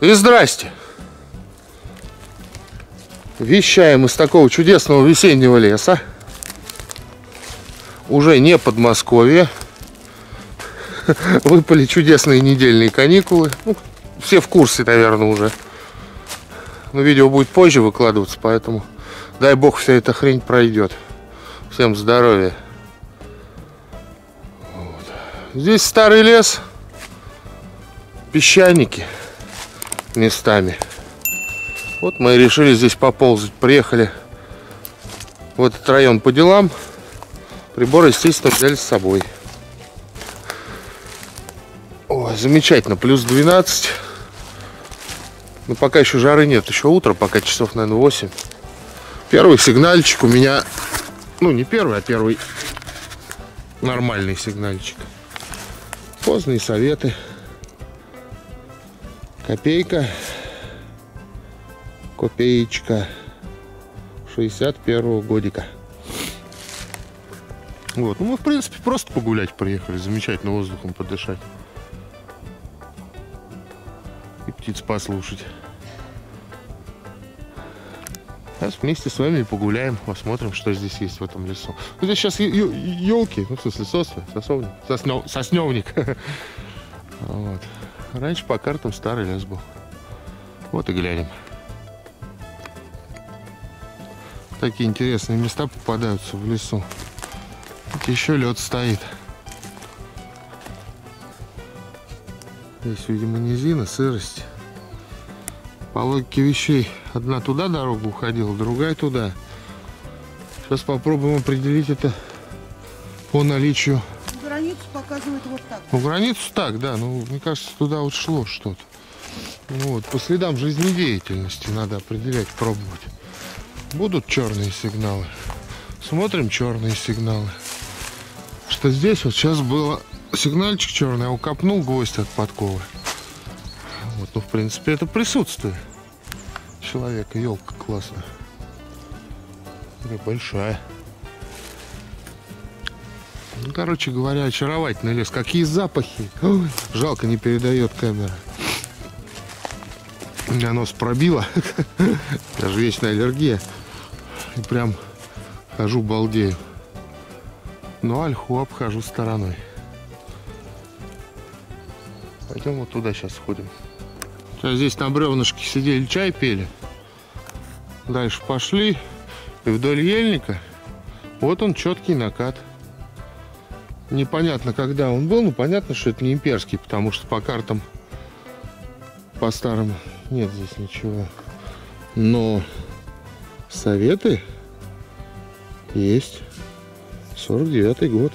И здрасте. Вещаем из такого чудесного весеннего леса. Уже не Подмосковье. Выпали чудесные недельные каникулы. Ну, все в курсе, наверное, уже. Но видео будет позже выкладываться, поэтому дай бог вся эта хрень пройдет. Всем здоровья. Вот. Здесь старый лес. Песчаники местами. Вот мы и решили здесь поползать. Приехали в этот район по делам. Приборы, естественно, взяли с собой. Ой, замечательно, плюс 12. Но пока еще жары нет, еще утро, пока часов, наверное, 8. Первый сигнальчик у меня, ну не первый, а первый нормальный сигнальчик. Поздние советы. Копейка. Копеечка 61-го годика. Вот, ну мы в принципе просто погулять приехали, замечательно воздухом подышать и птиц послушать. Сейчас вместе с вами погуляем, посмотрим, что здесь есть в этом лесу. Ну, здесь сейчас елки, ну в смысле сосневник. Вот. Раньше по картам старый лес был. Вот и глянем. Такие интересные места попадаются в лесу. Тут еще лед стоит. Здесь, видимо, низина, сырость. По логике вещей, одна туда дорога уходила, другая туда. Сейчас попробуем определить это по наличию. Границу показывает вот так. Ну, границу так, да. Ну, мне кажется, туда вот шло что-то. Ну, вот, по следам жизнедеятельности надо определять, пробовать. Будут черные сигналы. Смотрим черные сигналы. Что здесь вот сейчас было сигнальчик черный, а укопнул гвоздь от подковы. Вот, ну, в принципе, это присутствие человека. Елка классная. Такая большая. Ну, короче говоря, очаровательный лес. Какие запахи. Ой, жалко, не передает камера. У меня нос пробило. Даже вечная аллергия. И прям хожу, балдею. Но ольху обхожу стороной. Пойдем вот туда сейчас сходим. Сейчас здесь на бревнышке сидели, чай пели. Дальше пошли. И вдоль ельника вот он, четкий накат. Непонятно, когда он был, но понятно, что это не имперский, потому что по картам, по старым, нет здесь ничего. Но советы есть. 49-й год.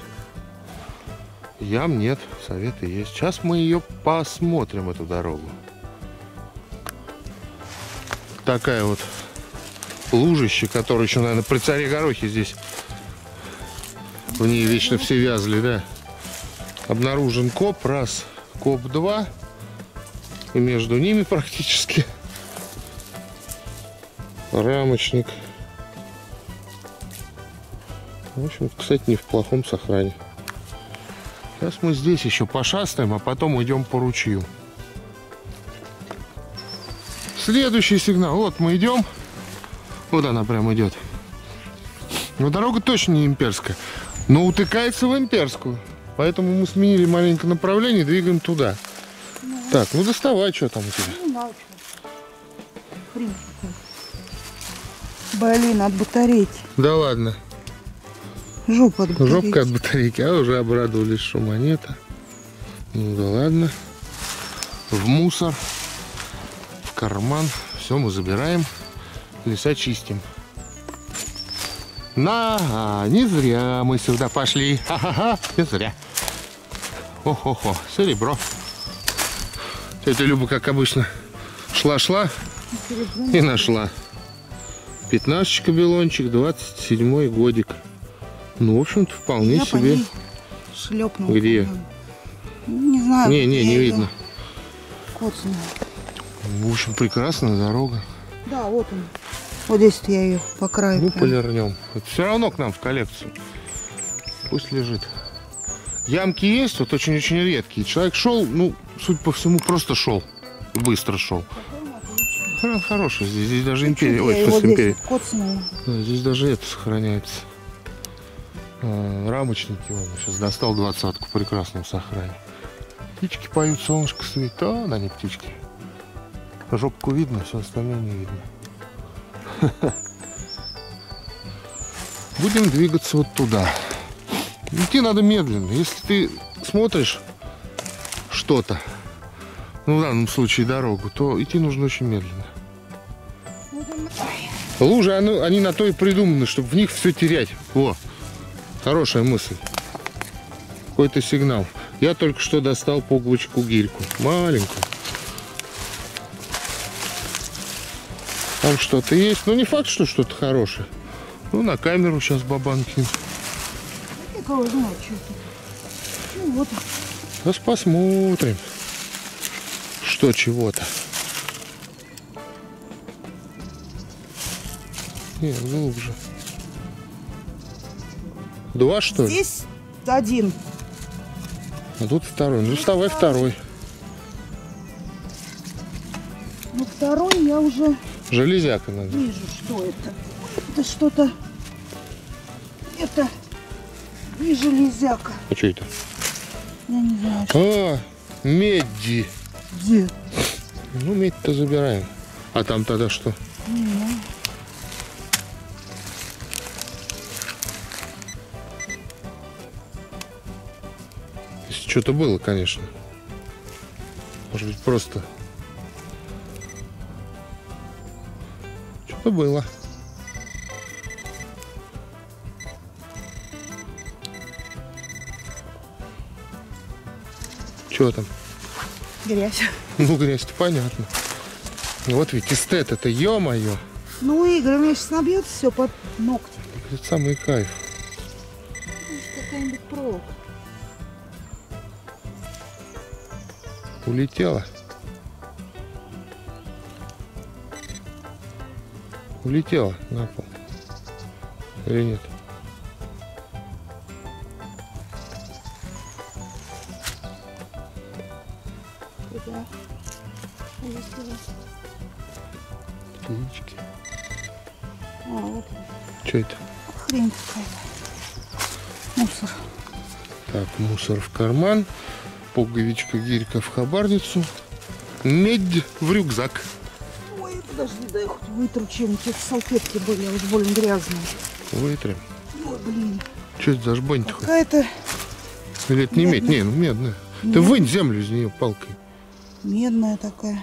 Ям нет, советы есть. Сейчас мы ее посмотрим, эту дорогу. Такая вот лужище, которая еще, наверное, при царе Горохе здесь. В ней вечно все вязли, да. Обнаружен коп, раз, коп 2. И между ними практически рамочник. В общем, кстати, не в плохом сохране. Сейчас мы здесь еще пошастаем, а потом уйдем по ручью. Следующий сигнал. Вот мы идем. Вот она прям идет. Но дорога точно не имперская, но утыкается в имперскую. Поэтому мы сменили маленько направление и двигаем туда. Ну, так, ну доставай, что там у тебя. Ну, да, хрень. Блин, от батарейки. Да ладно. Жопа от батарейки. Жопка от батарейки, а уже обрадовались, что монета. Ну да ладно. В мусор, в карман. Все мы забираем. Леса чистим. Не зря мы сюда пошли. Ха-ха-ха, не зря. О-хо-хо, серебро. Тетя Люба, как обычно, шла-шла и нашла. 15 белончик, 27-й годик. Ну, в общем-то, вполне я себе. Шлепнул. Где? Не знаю. Не видно. Коцнула. В общем, прекрасная дорога. Да, вот он. Вот здесь я ее по краю. Ну, полирнем. Это все равно к нам в коллекцию. Пусть лежит. Ямки есть, вот очень-очень редкие. Человек шел, ну, судя по всему, просто шел. и быстро шел. Хороший здесь. Здесь даже империя. Ой, Я в его смысле, империя. здесь коцнула. Да, здесь даже это сохраняется. Рамочники. Он сейчас достал 20-ку. Прекрасном сохране. Птички поют, солнышко светит. А, на не птички. Жопку видно, все остальное не видно. Будем двигаться вот туда. Идти надо медленно. Если ты смотришь что-то, ну в данном случае дорогу, то идти нужно очень медленно. Лужи, они на то и придуманы, чтобы в них все терять. Во, хорошая мысль. Какой-то сигнал. Я только что достал пуговичку гирьку. Маленькую. Там что-то есть. Ну не факт, что что-то хорошее. Ну на камеру сейчас бабан кину. Я кого знаю, что это. Ну вот. Сейчас посмотрим. Что чего-то. Нет, глубже. Два, что ли? Здесь один. А тут второй. Ну, вставай второй. Ну второй я уже Железяка надо. вижу, что это. Это что-то. Это не железяка. А что это? Я не знаю, что. А, меди. Где? Ну, медь-то забираем. А там тогда что? Не знаю. Если что-то было, конечно. Может быть, просто... Что-то было. Что там? Грязь. Ну, грязь-то понятно. Вот ведь эстет это, ё-моё. Ну, Игорь, у меня сейчас набьется все под ногти. Это самый кайф. Какая-нибудь проволока. Улетела. Улетела на пол. Или нет? Да. Птички. А, вот Что это? хрень какая-то. Мусор. Так, мусор в карман. Пуговичка, гирька в хабарницу. Медь в рюкзак. Ой, подожди, дай я хоть вытру чем-нибудь. Это салфетки были, уж больно грязные. Вытрем. Ой, блин. Что это за жбань-то хоть? Какая-то Или это не медь? медная. Не, ну медная. Ты Медная. вынь землю из нее палкой. медная такая.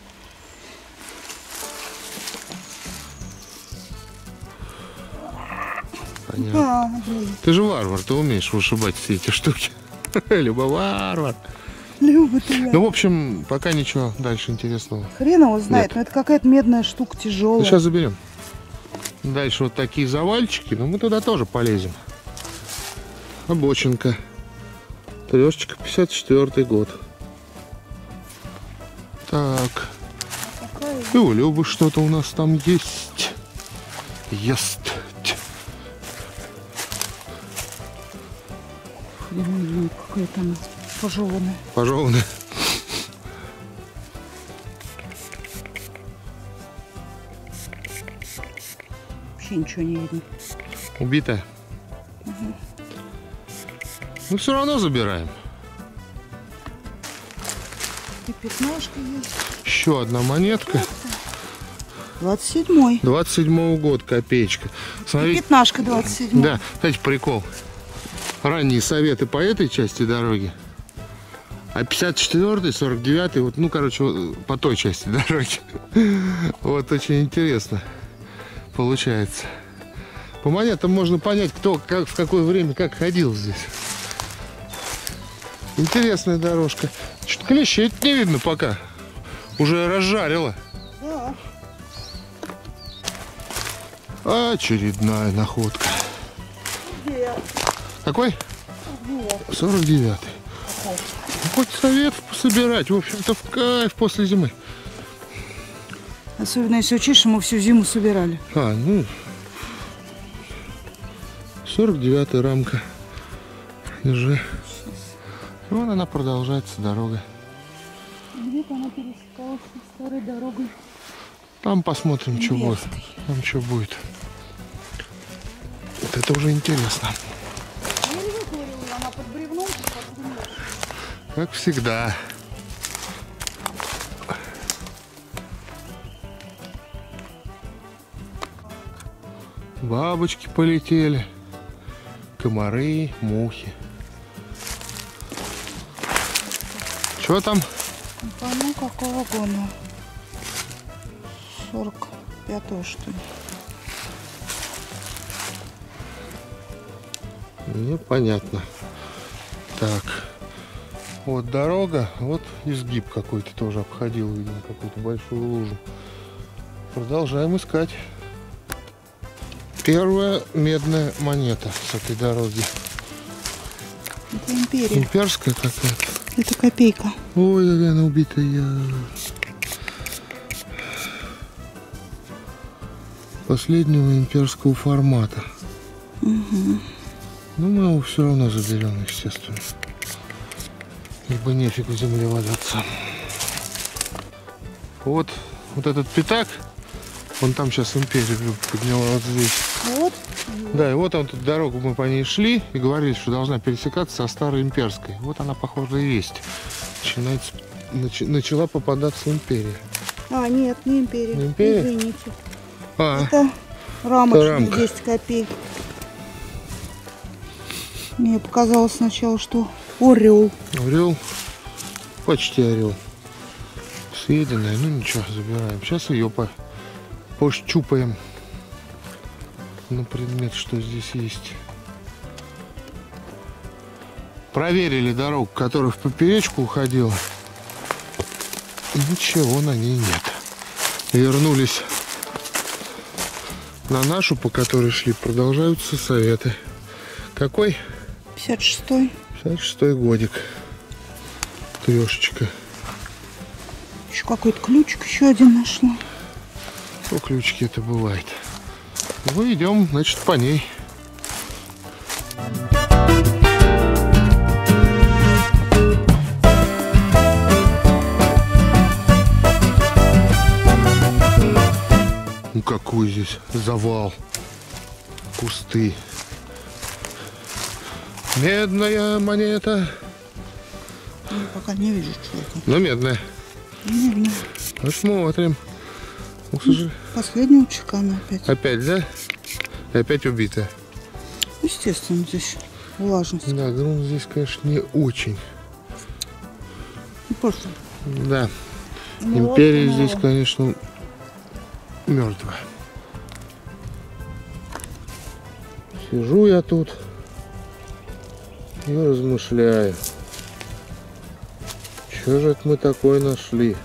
Понятно. А, блин. Ты же варвар, ты умеешь вышибать все эти штуки. Либо варвар. Любит ее. Ну, в общем, пока ничего дальше интересного. Хрен его знает, Нет. но это какая-то медная штука тяжелая. Ну, сейчас заберем. Дальше вот такие завальчики, но мы туда тоже полезем. Обочинка. Трешечка, 54-й год. Так. И у Любы что-то у нас там есть. Есть. Блин, какая-то она пожеванная. Пожеванная. Вообще ничего не видно. Убитая. Ну, все равно забираем. И пятнышко есть. Еще одна монетка. 27-й. 27-го года, копеечка. И Смотри, пятнашка 27-й. да, кстати, прикол. Ранние советы по этой части дороги. А 54-й, 49-й, вот, ну, короче, вот по той части дороги. Вот очень интересно получается. По монетам можно понять, кто, как, в какое время, как ходил здесь. Интересная дорожка. Что-то клещей не видно пока. Уже разжарило. Да. Очередная находка. Где? Какой? Где? 49-й. Ну, хоть советов пособирать, в общем-то, в кайф после зимы. Особенно если учесть, что мы всю зиму собирали. Ну, 49-я рамка. Держи. И вон она продолжается, дорога. Где-то она пересекалась со старой дорогой. Там посмотрим, что будет. Там что будет. Вот это уже интересно. Я не вытворила, она под бревном. Как всегда. Бабочки полетели. Комары, мухи. Что там? Ну, какого года? 45-го, что ли? Непонятно. Так. Вот дорога, вот изгиб какой-то тоже обходил, видимо, какую-то большую лужу. Продолжаем искать. Первая медная монета с этой дороги. Это империя. Имперская какая-то. Это копейка. Ой, какая она убитая. Последнего имперского формата. Угу. Ну, мы его все равно заберем, естественно. Ибо нефиг в земле валяться. Вот этот пятак, он там сейчас империю подняла вот здесь. Вот. Да, и вот тут дорогу мы по ней шли и говорили, что должна пересекаться со старой имперской. Вот она, похоже, и есть. Начала попадаться империя. А, нет, не империя. Не империя? Извините. А, Это рамочка, рамка. 10 копеек. Мне показалось сначала, что орел. орел. Почти орел. Съеденная, ну ничего, забираем. Сейчас ее пощупаем на предмет, что здесь есть. Проверили дорогу, которая в поперечку уходила. Ничего на ней нет. Вернулись на нашу, по которой шли. Продолжаются советы. Какой? 56-й. 56-й годик. Трешечка. Еще какой-то ключик еще один нашла. По ключике это бывает. Ну, идем, значит, по ней. Ну, какой здесь завал. Кусты. Медная монета. Я пока не вижу, что это. Ну, медная. Медная. Посмотрим. Ух ты же. Последнего чекана опять. Опять, да? И опять убитая. Естественно, здесь влажность. Да, грунт здесь, конечно, не очень. Ну, просто. Да. Ну, Империя вот, здесь, конечно, мертвая. Сижу я тут и размышляю. Что же это мы такое нашли?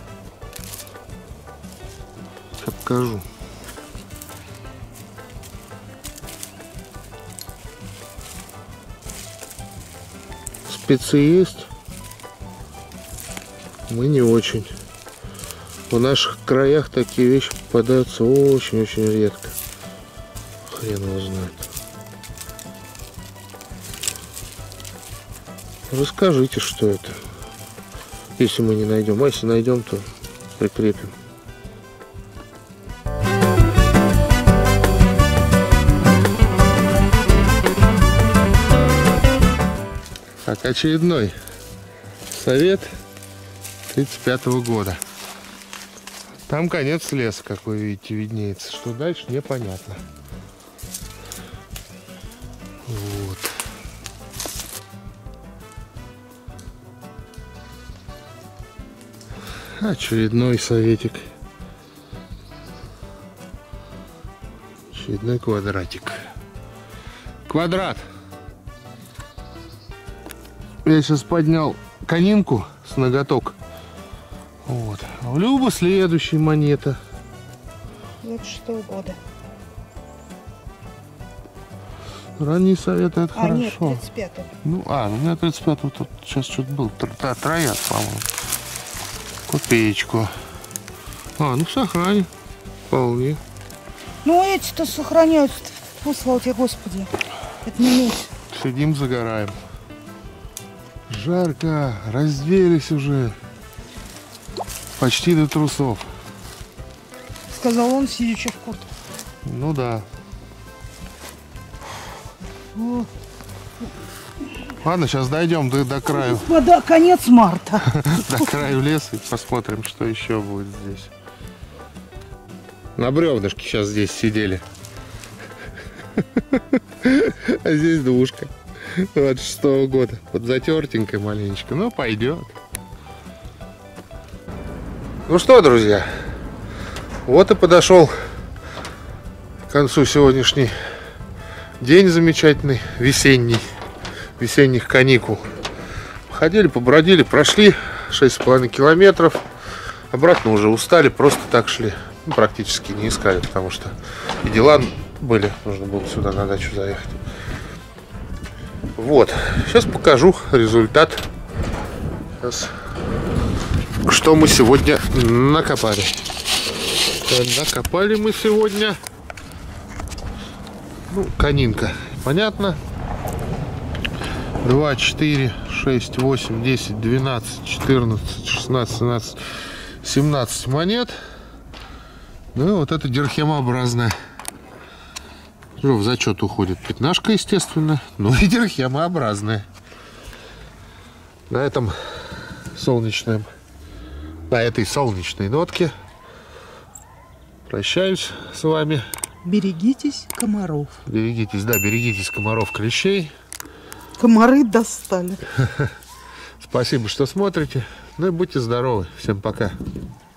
Сейчас покажу. Спецы есть? Мы не очень. В наших краях такие вещи попадаются очень-очень редко. Хрен его знает. Расскажите, что это. Если мы не найдем. А если найдем, то прикрепим. Так, очередной совет 35-го года. Там конец леса, как вы видите, виднеется. Что дальше, непонятно. Вот. Очередной советик. Очередной квадратик. Квадрат. Я сейчас поднял конинку с ноготок. Вот. А у Любы следующая монета. 26-го года. Ранние советы, это А, нет, хорошо. 35-го. Ну, у меня 35-го тут сейчас что-то был. Трояк, по-моему. Копеечку. Ну в сохране. Вполне. Ну, эти-то сохраняются. Фу, слава тебе, Господи. Это не медь. Сидим, загораем. Жарко, разделись уже. Почти до трусов. Сказал он, сидячи в куртке. Ну да. О, Ладно, сейчас дойдем до краю. господа, конец марта. До краю леса и посмотрим, что еще будет здесь. На бревнышке сейчас здесь сидели. А здесь двушка. 26-го года. Под затертенькой маленечко. Ну, пойдет. Ну что, друзья. Вот и подошел к концу сегодняшний день замечательный, весенний. Весенних каникул. Ходили, побродили, прошли 6,5 километров. Обратно уже устали, просто так шли. Ну, практически не искали, потому что и дела были. Нужно было сюда на дачу заехать. Вот. Сейчас покажу результат. Сейчас. Что мы сегодня накопали. Накопали мы сегодня. Ну, конинка. Понятно. 2, 4, 6, 8, 10, 12, 14, 16, 17, 17 монет. Ну и вот эта дирхемообразная. В зачет уходит пятнашка, естественно. Ну и дирхемообразная. На этом солнечном, на этой солнечной нотке прощаюсь с вами. Берегитесь комаров. Берегитесь, да, берегитесь комаров, клещей. Комары достали. Спасибо, что смотрите. Ну и будьте здоровы. Всем пока.